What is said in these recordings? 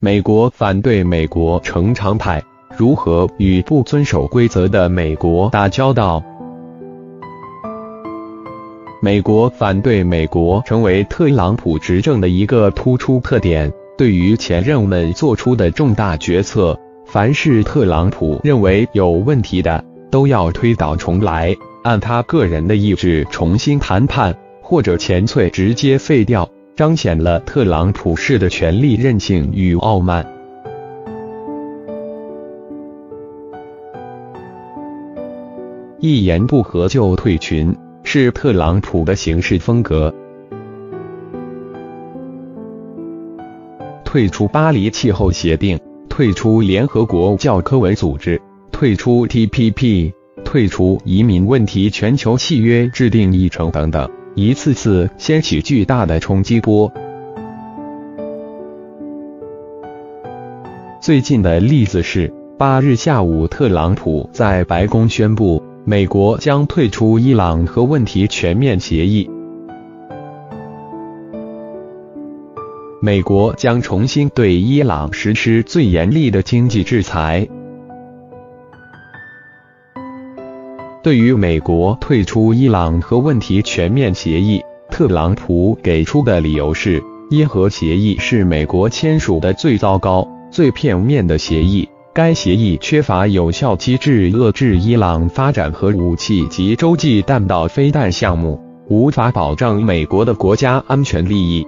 美国反对美国成长派如何与不遵守规则的美国打交道？美国反对美国成为特朗普执政的一个突出特点。对于前任们做出的重大决策，凡是特朗普认为有问题的，都要推倒重来，按他个人的意志重新谈判，或者前脆直接废掉，彰显了特朗普式的权力任性与傲慢。一言不合就退群，是特朗普的行事风格。退出巴黎气候协定，退出联合国教科文组织，退出 TPP， 退出移民问题全球契约制定议程等等，一次次掀起巨大的冲击波。最近的例子是8日下午，特朗普在白宫宣布，美国将退出伊朗核问题全面协议。美国将重新对伊朗实施最严厉的经济制裁。对于美国退出伊朗核问题全面协议，特朗普给出的理由是，伊核协议是美国签署的最糟糕、最片面的协议，该协议缺乏有效机制遏制伊朗发展核武器及洲际弹道飞弹项目，无法保障美国的国家安全利益。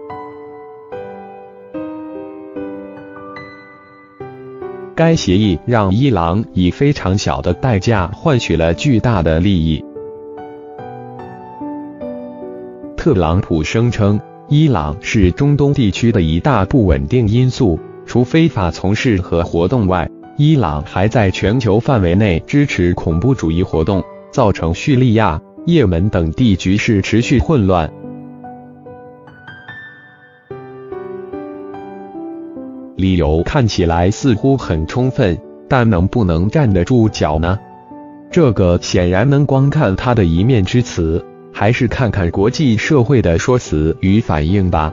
该协议让伊朗以非常小的代价换取了巨大的利益。特朗普声称，伊朗是中东地区的一大不稳定因素，除非法从事核活动外，伊朗还在全球范围内支持恐怖主义活动，造成叙利亚、也门等地局势持续混乱。理由看起来似乎很充分，但能不能站得住脚呢？这个显然能光看他的一面之词，还是看看国际社会的说辞与反应吧。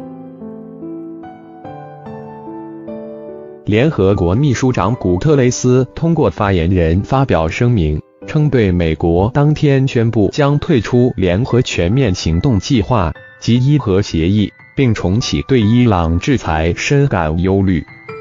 联合国秘书长古特雷斯通过发言人发表声明，称对美国当天宣布将退出联合全面行动计划及伊核协议，并重启对伊朗制裁深感忧虑。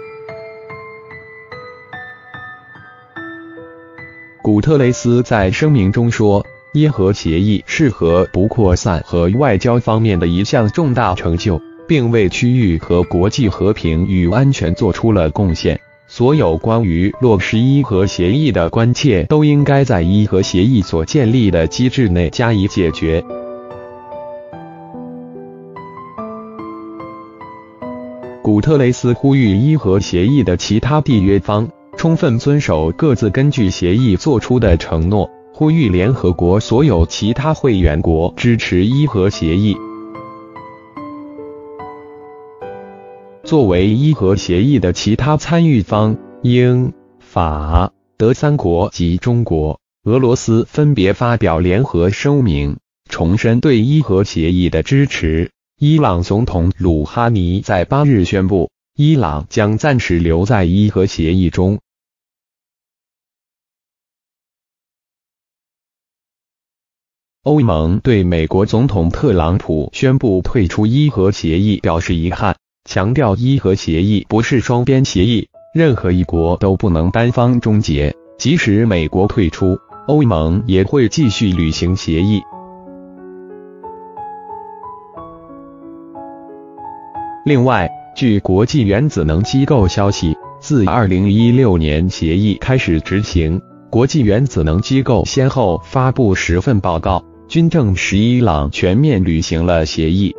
古特雷斯在声明中说，伊核协议是核不扩散和外交方面的一项重大成就，并为区域和国际和平与安全做出了贡献。所有关于落实伊核协议的关切都应该在伊核协议所建立的机制内加以解决。古特雷斯呼吁伊核协议的其他缔约方充分遵守各自根据协议做出的承诺，呼吁联合国所有其他会员国支持伊核协议。作为伊核协议的其他参与方，英、法、德三国及中国、俄罗斯分别发表联合声明，重申对伊核协议的支持。伊朗总统鲁哈尼在8日宣布，伊朗将暂时留在伊核协议中。欧盟对美国总统特朗普宣布退出伊核协议表示遗憾，强调伊核协议不是双边协议，任何一国都不能单方终结，即使美国退出，欧盟也会继续履行协议。另外，据国际原子能机构消息，自2016年协议开始执行，国际原子能机构先后发布10份报告，均证实伊朗全面履行了协议。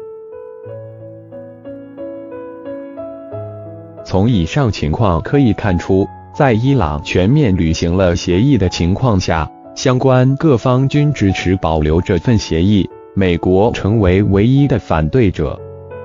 从以上情况可以看出，在伊朗全面履行了协议的情况下，相关各方均支持保留这份协议，美国成为唯一的反对者。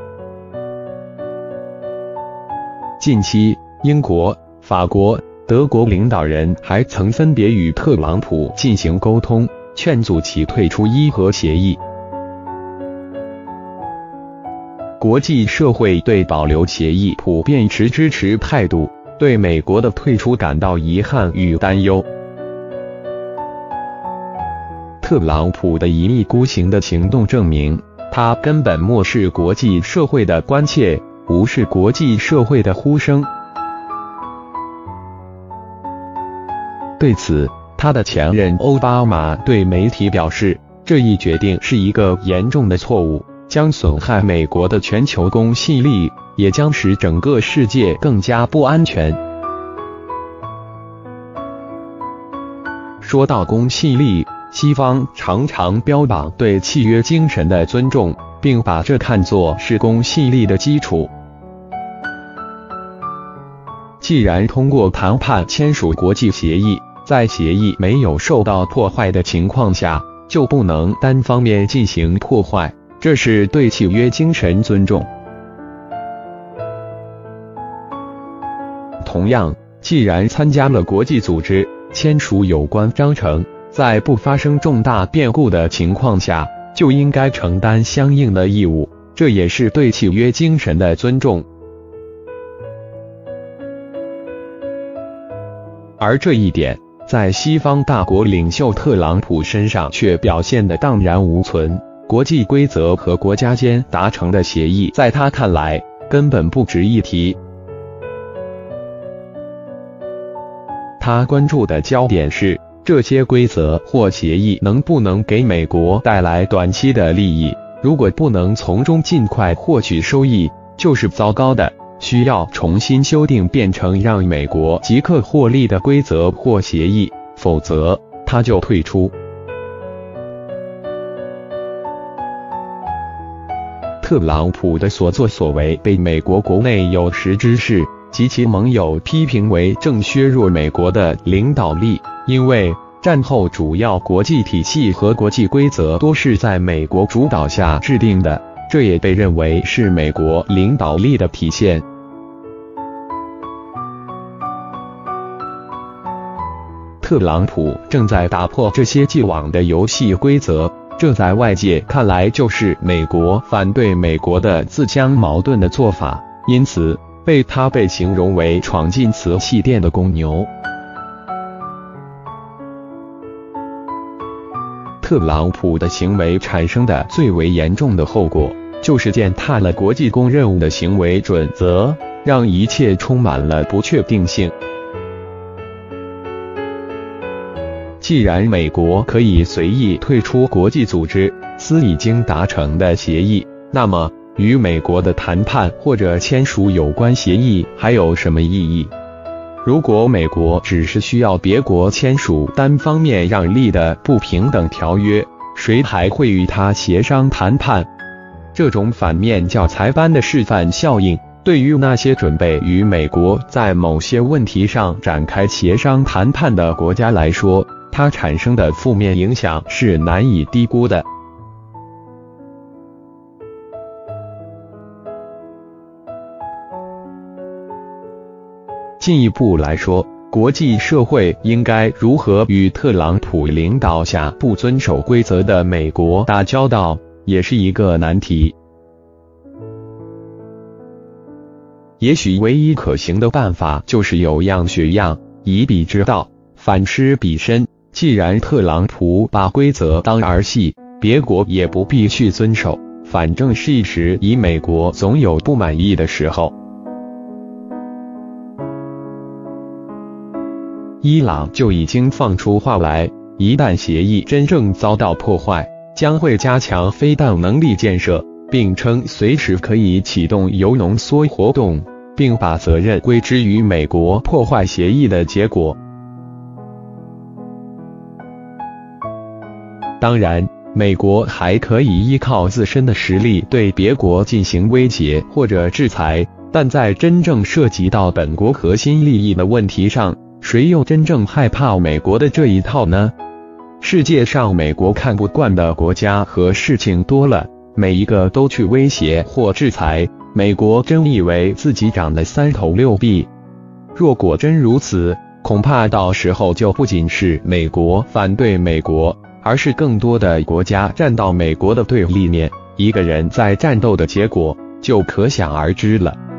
近期，英国、法国、德国领导人还曾分别与特朗普进行沟通，劝阻其退出伊核协议。 国际社会对保留协议普遍持支持态度，对美国的退出感到遗憾与担忧。特朗普的一意孤行的行动证明，他根本漠视国际社会的关切，无视国际社会的呼声。对此，他的前任奥巴马对媒体表示，这一决定是一个严重的错误，将损害美国的全球公信力，也将使整个世界更加不安全。说到公信力，西方常常标榜对契约精神的尊重，并把这看作是公信力的基础。既然通过谈判签署国际协议，在协议没有受到破坏的情况下，就不能单方面进行破坏，这是对契约精神尊重。同样，既然参加了国际组织，签署有关章程，在不发生重大变故的情况下，就应该承担相应的义务，这也是对契约精神的尊重。而这一点，在西方大国领袖特朗普身上却表现得荡然无存。国际规则和国家间达成的协议，在他看来，根本不值一提。他关注的焦点是，这些规则或协议能不能给美国带来短期的利益，如果不能从中尽快获取收益，就是糟糕的，需要重新修订变成让美国即刻获利的规则或协议，否则他就退出。特朗普的所作所为被美国国内有识之士及其盟友批评为正削弱美国的领导力，因为战后主要国际体系和国际规则都是在美国主导下制定的，这也被认为是美国领导力的体现。特朗普正在打破这些既往的游戏规则，这在外界看来就是美国反对美国的自相矛盾的做法，因此他被形容为闯进瓷器店的公牛。特朗普的行为产生的最为严重的后果，就是践踏了国际公认的行为准则，让一切充满了不确定性。既然美国可以随意退出国际组织撕已经达成的协议，那么与美国的谈判或者签署有关协议还有什么意义？如果美国只是需要别国签署单方面让利的不平等条约，谁还会与他协商谈判？这种反面教材般的示范效应，对于那些准备与美国在某些问题上展开协商谈判的国家来说，它产生的负面影响是难以低估的。进一步来说，国际社会应该如何与特朗普领导下不遵守规则的美国打交道，也是一个难题。也许唯一可行的办法就是有样学样，以彼之道，反施彼身。既然特朗普把规则当儿戏，别国也不必去遵守，反正是一时以美国总有不满意的时候。伊朗就已经放出话来，一旦协议真正遭到破坏，将会加强飞弹能力建设，并称随时可以启动铀浓缩活动，并把责任归之于美国破坏协议的结果。当然，美国还可以依靠自身的实力对别国进行威胁或者制裁，但在真正涉及到本国核心利益的问题上，谁又真正害怕美国的这一套呢？世界上美国看不惯的国家和事情多了，每一个都去威胁或制裁，美国真以为自己长得三头六臂？若果真如此，恐怕到时候就不仅是美国反对美国，而是更多的国家站到美国的对立面，一个人在战斗的结果， 就可想而知了。